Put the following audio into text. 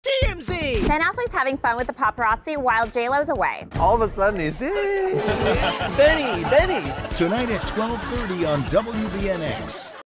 TMZ! Ben Affleck's having fun with the paparazzi while J-Lo's away. All of a sudden he's, Benny! Tonight at 12:30 on WBNX.